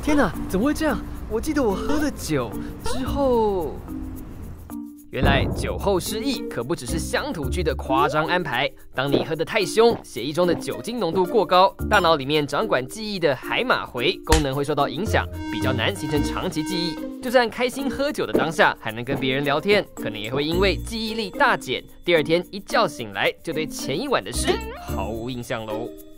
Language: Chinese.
天哪，怎么会这样？我记得我喝了酒之后……原来酒后失忆可不只是乡土剧的夸张安排。当你喝得太凶，血液中的酒精浓度过高，大脑里面掌管记忆的海马回功能会受到影响，比较难形成长期记忆。就算开心喝酒的当下还能跟别人聊天，可能也会因为记忆力大减，第二天一觉醒来就对前一晚的事毫无印象喽。